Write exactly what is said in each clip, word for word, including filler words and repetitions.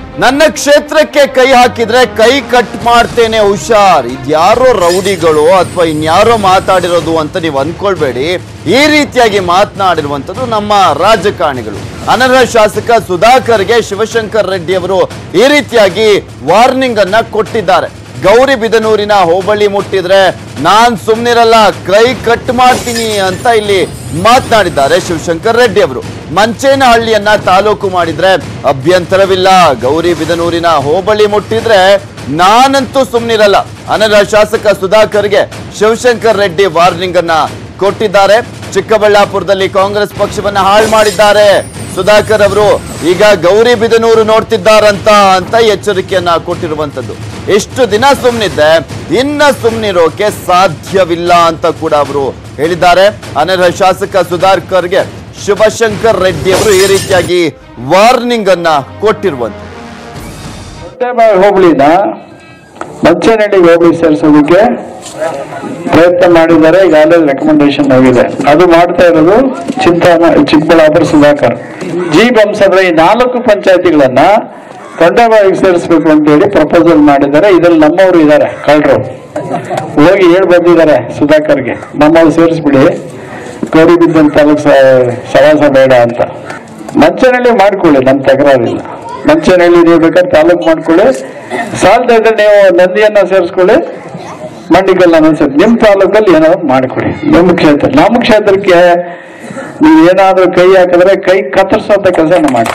ನನ್ನ ಕ್ಷೇತ್ರಕ್ಕೆ ಕೈ ಹಾಕಿದ್ರೆ ಕೈ ಕಟ್ ಮಾಡ್ತೇನೆ ಹುಷಾರ್. ಇದ್ಯಾರೋ ರೌಡಿಗಳು ಅಥವಾ ಇನ್ಯಾರೋ ಮಾತಾಡಿರೋದು ಅಂತ ನೀವು ಅನ್ಕೊಳ್ಬೇಡಿ. ಈ ರೀತಿಯಾಗಿ ಮಾತನಾಡಿರುವಂತದ್ದು ನಮ್ಮ ರಾಜಕಾರಣಿಗಳು. ಅನರ್ಹ ಶಾಸಕ ಸುಧಾಕರ್ಗೆ ಶಿವಶಂಕರ್ ರೆಡ್ಡಿ ಅವರು ಈ ರೀತಿಯಾಗಿ ವಾರ್ನಿಂಗ್ ಅನ್ನ ಕೊಟ್ಟಿದ್ದಾರೆ. ಗೌರಿಬಿದನೂರಿನ ಹೋಬಳಿ ಮುಟ್ಟಿದ್ರೆ ನಾನ್ ಸುಮ್ನಿರಲ್ಲ, ಕೈ ಕಟ್ ಮಾಡ್ತೀನಿ ಅಂತ ಇಲ್ಲಿ ಮಾತನಾಡಿದ್ದಾರೆ ಶಿವಶಂಕರ್ ರೆಡ್ಡಿ ಅವರು. ಮಂಚೇನಹಳ್ಳಿಯನ್ನ ತಾಲೂಕು ಮಾಡಿದ್ರೆ ಅಭ್ಯಂತರವಿಲ್ಲ, ಗೌರಿಬಿದನೂರಿನ ಹೋಬಳಿ ಮುಟ್ಟಿದ್ರೆ ನಾನಂತೂ ಸುಮ್ನಿರಲ್ಲ. ಅನರ್ಹ ಶಾಸಕ ಸುಧಾಕರ್ಗೆ ಶಿವಶಂಕರ್ ರೆಡ್ಡಿ ವಾರ್ನಿಂಗ್ ಅನ್ನ ಕೊಟ್ಟಿದ್ದಾರೆ. ಚಿಕ್ಕಬಳ್ಳಾಪುರದಲ್ಲಿ ಕಾಂಗ್ರೆಸ್ ಪಕ್ಷವನ್ನ ಹಾಳು ಮಾಡಿದ್ದಾರೆ ಸುಧಾಕರ್ ಅವರು. ಈಗ ಗೌರಿಬಿದನೂರು ನೋಡ್ತಿದ್ದಾರಂತ ಅಂತ ಎಚ್ಚರಿಕೆಯನ್ನ ಕೊಟ್ಟಿರುವಂತದ್ದು. ಎಷ್ಟು ದಿನ ಸುಮ್ನಿದ್ದೆ, ಇನ್ನ ಸುಮ್ನಿರೋಕೆ ಸಾಧ್ಯವಿಲ್ಲ ಅಂತ ಕೂಡ ಅವರು ಹೇಳಿದ್ದಾರೆ. ಅನರ್ಹ ಶಾಸಕ ಸುಧಾಕರ್ಗೆ ಶಿವಶಂಕರ್ ರೆಡ್ಡಿ ಅವರು ಈ ರೀತಿಯಾಗಿ ವಾರ್ನಿಂಗ್ ಅನ್ನ ಕೊಟ್ಟಿರುವಂತ. ಹೋಬಳಿನ ಮಂಚೇನಹಳ್ಳಿ ಹೋಬಳಿ ಸೇರಿಸೋದಕ್ಕೆ ಪ್ರಯತ್ನ ಮಾಡಿದ್ದಾರೆ. ಈಗಾಗಲೇ ರೆಕಮೆಂಡೇಶನ್ ಆಗಿದೆ. ಅದು ಮಾಡ್ತಾ ಇರೋದು ಚಿಂತಾನ ಚಿಕ್ಕಬಳ್ಳಾಪುರ ಸುಧಾಕರ್. ಜಿ ಬಂಸಂದ್ರೆ ಈ ನಾಲ್ಕು ಪಂಚಾಯತಿಗಳನ್ನ ಕಂದಾಯವಾಗಿ ಸೇರಿಸಬೇಕು ಅಂತ ಹೇಳಿ ಪ್ರಪೋಸಲ್ ಮಾಡಿದ್ದಾರೆ. ಇದ್ರಲ್ಲಿ ನಮ್ಮವರು ಇದ್ದಾರೆ, ಕಳ್ಳರು ಹೋಗಿ ಹೇಳಿ ಬಂದಿದ್ದಾರೆ ಸುಧಾಕರ್ಗೆ, ನಮ್ಮವ್ರು ಸೇರಿಸ್ಬಿಡಿ, ಗೌರಿಬಿದನೂರು ತಾಲೂಕು ಸವಾಸ ಬೇಡ ಅಂತ. ಮಂಚೇನಹಳ್ಳಿ ಮಾಡ್ಕೊಳ್ಳಿ, ನಮ್ ತಕರಾರಿಲ್ಲ. ಮಂಚೇನಹಳ್ಳಿ ನೀವು ಬೇಕಾದ್ರೆ ತಾಲೂಕು ಮಾಡ್ಕೊಳ್ಳಿ, ಸಾಲದ ಇದ್ರೆ ನೀವು ನಂದಿಯನ್ನ ಸೇರಿಸ್ಕೊಳ್ಳಿ, ಮಂಡಿಕಲ್ನ ಸೇರಿ ನಿಮ್ ತಾಲೂಕಲ್ಲಿ ಏನಾದ್ರು ಮಾಡ್ಕೊಳ್ಳಿ. ನಿಮ್ಮ ಕ್ಷೇತ್ರ ನಮ್ಮ ಕ್ಷೇತ್ರಕ್ಕೆ ನೀವು ಏನಾದ್ರೂ ಕೈ ಹಾಕಿದ್ರೆ ಕೈ ಕತ್ತರಿಸುವಂತ ಕೆಲಸ ಮಾಡಿ.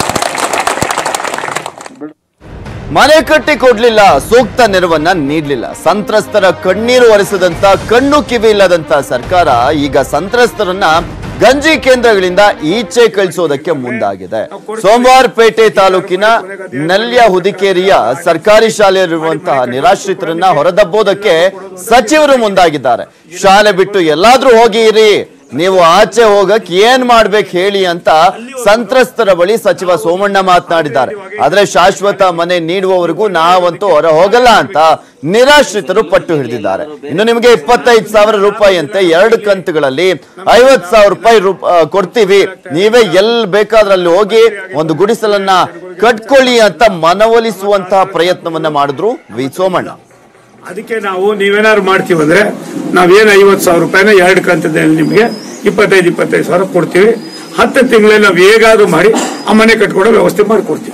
ಮನೆ ಕಟ್ಟಿ ಕೊಡ್ಲಿಲ್ಲ, ಸೂಕ್ತ ನೆರವನ್ನ ನೀಡಲಿಲ್ಲ, ಸಂತ್ರಸ್ತರ ಕಣ್ಣೀರು ಒರೆಸದಂತ ಕಣ್ಣು ಕಿವಿ ಇಲ್ಲದಂತ ಸರ್ಕಾರ ಈಗ ಸಂತ್ರಸ್ತರನ್ನ ಗಂಜಿ ಕೇಂದ್ರಗಳಿಂದ ಈಚೆ ಕಳಿಸೋದಕ್ಕೆ ಮುಂದಾಗಿದೆ. ಸೋಮವಾರಪೇಟೆ ತಾಲೂಕಿನ ನಲ್ಯ ಹುದಿಕೇರಿಯ ಸರ್ಕಾರಿ ಶಾಲೆಯಲ್ಲಿರುವಂತಹ ನಿರಾಶ್ರಿತರನ್ನ ಹೊರದಬ್ಬೋದಕ್ಕೆ ಸಚಿವರು ಮುಂದಾಗಿದ್ದಾರೆ. ಶಾಲೆ ಬಿಟ್ಟು ಎಲ್ಲಾದ್ರೂ ಹೋಗಿ ಇರಿ, ನೀವು ಆಚೆ ಹೋಗಕ್ ಏನ್ ಮಾಡ್ಬೇಕು ಹೇಳಿ ಅಂತ ಸಂತ್ರಸ್ತರ ಬಳಿ ಸಚಿವ ಸೋಮಣ್ಣ ಮಾತನಾಡಿದ್ದಾರೆ. ಆದ್ರೆ ಶಾಶ್ವತ ಮನೆ ನೀಡುವವರೆಗೂ ನಾವಂತೂ ಹೊರ ಹೋಗಲ್ಲ ಅಂತ ನಿರಾಶ್ರಿತರು ಪಟ್ಟು ಹಿಡಿದಿದ್ದಾರೆ. ಇನ್ನು ನಿಮಗೆ ಇಪ್ಪತ್ತೈದು ಸಾವಿರ ರೂಪಾಯಿ ಅಂತೆ ಎರಡು ಕಂತುಗಳಲ್ಲಿ ಐವತ್ ಸಾವಿರ ರೂಪಾಯಿ ಕೊಡ್ತೀವಿ, ನೀವೇ ಎಲ್ ಬೇಕಾದ್ರಲ್ಲಿ ಹೋಗಿ ಒಂದು ಗುಡಿಸಲನ್ನ ಕಟ್ಕೊಳ್ಳಿ ಅಂತ ಮನವೊಲಿಸುವಂತಹ ಪ್ರಯತ್ನವನ್ನ ಮಾಡಿದ್ರು ವಿ ಸೋಮಣ್ಣ. ಅದಕ್ಕೆ ನಾವು ನೀವೇನಾದ್ರು ಮಾಡ್ತೀವಿ ಅಂದ್ರೆ ನಾವೇನು ಐವತ್ತು ಸಾವಿರ ರೂಪಾಯಿನ ಎರಡು ಕಂತದಲ್ಲಿ ನಿಮ್ಗೆ ಇಪ್ಪತ್ತೈದು ಇಪ್ಪತ್ತೈದು ಸಾವಿರ ಕೊಡ್ತೀವಿ. ಹತ್ತು ತಿಂಗಳಲ್ಲಿ ನಾವು ಹೇಗಾದ್ರೂ ಮಾಡಿ ಆ ಮನೆ ಕಟ್ಕೊಡೋ ವ್ಯವಸ್ಥೆ ಮಾಡ್ಕೊಡ್ತೀವಿ.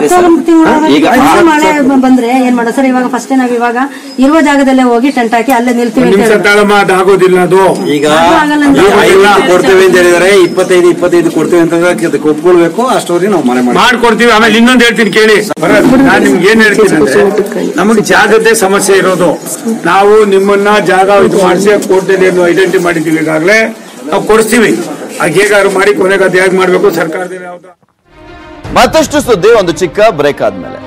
ಮಳೆ ಬಂದ್ರೆ ಏನ್ ಮಾಡೋ ಸರ್, ಇವಾಗ ಫಸ್ಟ್ ನಾವ್ ಇವಾಗ ಇರುವ ಜಾಗದಲ್ಲೇ ಹೋಗಿ ಟೆಂಟ್ ಹಾಕಿ ಅಲ್ಲೇ ನಿಲ್ತೀವಿ. ಆಗೋದಿಲ್ಲ ಅದು. ಈಗ ಕೊಡ್ತೇವೆ ಅಂತ ಹೇಳಿದಾರೆ, ಇಪ್ಪತ್ತೈದು ಇಪ್ಪತ್ತೈದು ಕೊಡ್ತೇವೆ ಅಂತ ಒಪ್ಕೊಳ್ಬೇಕು, ಅಷ್ಟವರೆಗೆ ನಾವು ಮನೆ ಮಾಡ್ಕೊಡ್ತೀವಿ. ಆಮೇಲೆ ಇನ್ನೊಂದು ಹೇಳ್ತೀನಿ ಕೇಳಿ, ನಾನು ನಿಮ್ಗೆ ಏನ್ ಹೇಳ್ತೀನಿ ಅಂದ್ರೆ ನಮಗೆ ಜಾಗದ್ದೇ ಸಮಸ್ಯೆ ಇರೋದು. ನಾವು ನಿಮ್ಮನ್ನ ಜಾಗ ಇದು ಮಾಡಿಸಿ ಕೋರ್ಟಲ್ಲಿ ಐಡೆಂಟಿಟಿ ಮಾಡಿದ್ದೀವಿ, ಈಗಾಗಲೇ ನಾವು ಕೊಡಿಸ್ತೀವಿ. ಆಗ ಹೇಗಾದ್ರು ಮಾಡಿ ಕೊನೆಗೆ ಅದು ಹೇಗೆ ಮಾಡ್ಬೇಕು ಸರ್ಕಾರದಲ್ಲಿ. ಮತ್ತಷ್ಟು ಸುದ್ದಿ ಒಂದು ಚಿಕ್ಕ ಬ್ರೇಕ್ ಆದ್ಮೇಲೆ.